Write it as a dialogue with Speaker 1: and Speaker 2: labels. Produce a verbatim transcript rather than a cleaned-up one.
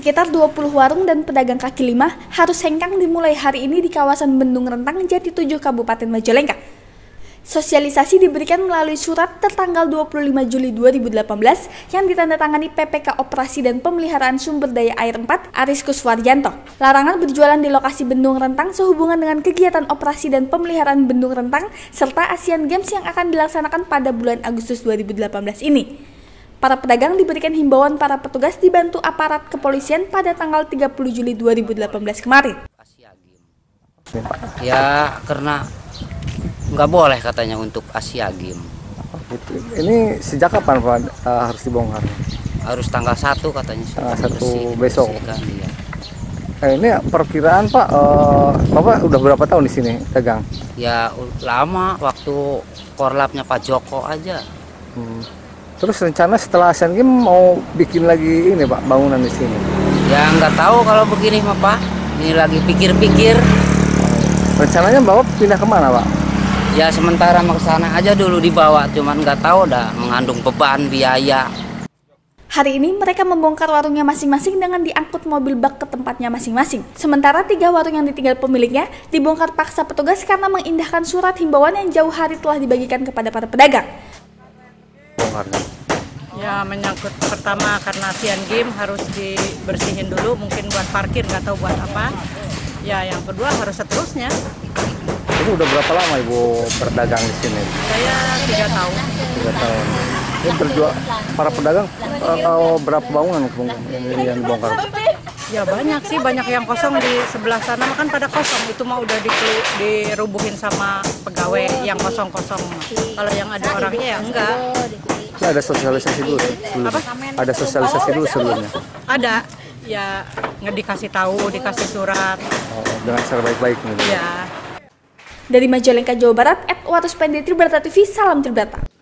Speaker 1: Sekitar dua puluh warung dan pedagang kaki lima harus hengkang dimulai hari ini di kawasan Bendung Rentang, Jati tujuh, Kabupaten Majalengka. Sosialisasi diberikan melalui surat tertanggal dua puluh lima Juli dua ribu delapan belas yang ditandatangani P P K Operasi dan Pemeliharaan Sumber Daya Air empat Aris Kuswardianto. Larangan berjualan di lokasi Bendung Rentang sehubungan dengan kegiatan operasi dan pemeliharaan Bendung Rentang serta Asian Games yang akan dilaksanakan pada bulan Agustus dua ribu delapan belas ini. Para pedagang diberikan himbauan para petugas dibantu aparat kepolisian pada tanggal tiga puluh Juli dua ribu delapan belas kemarin.
Speaker 2: Ya, karena nggak boleh katanya untuk Asia Games.
Speaker 3: Ini sejak kapan Pak uh, harus dibongkar?
Speaker 2: Harus tanggal satu katanya.
Speaker 3: Tanggal satu besok.
Speaker 2: Iya.
Speaker 3: Eh, ini perkiraan Pak, uh, Bapak udah berapa tahun di sini dagang?
Speaker 2: Ya lama, waktu korlapnya Pak Joko aja.
Speaker 3: Hmm. Terus rencana setelah Asian Games mau bikin lagi ini Pak, bangunan di sini?
Speaker 2: Ya nggak tahu kalau begini mah Pak. Ini lagi pikir-pikir.
Speaker 3: Rencananya Bapak pindah kemana Pak?
Speaker 2: Ya sementara mau ke sana aja dulu dibawa, cuman nggak tahu dah mengandung beban biaya.
Speaker 1: Hari ini mereka membongkar warungnya masing-masing dengan diangkut mobil bak ke tempatnya masing-masing. Sementara tiga warung yang ditinggal pemiliknya dibongkar paksa petugas karena mengindahkan surat himbauan yang jauh hari telah dibagikan kepada para pedagang.
Speaker 4: Ya menyangkut pertama karena Asian Games harus dibersihin dulu, mungkin buat parkir, nggak tahu buat apa. Ya yang kedua harus seterusnya.
Speaker 3: Ini udah berapa lama Ibu berdagang di sini?
Speaker 4: Saya tiga tahun.
Speaker 3: Tiga tahun. Ini berjual para pedagang uh, berapa bangunan yang, yang dibongkar?
Speaker 4: Ya banyak sih, banyak yang kosong di sebelah sana kan pada kosong. Itu mah udah di, dirubuhin sama pegawai yang kosong-kosong. Kalau yang ada orangnya ya enggak.
Speaker 3: Ini ada sosialisasi dulu sebelumnya. Apa? Ada sosialisasi dulu sebelumnya.
Speaker 4: Ada. Ya nggak dikasih tahu, dikasih surat.
Speaker 3: Oh, dengan cara baik-baik gitu.
Speaker 4: Ya.
Speaker 1: Dari Majalengka, Jawa Barat, Edward Ruspendi, Tribrata T V, salam Tribrata.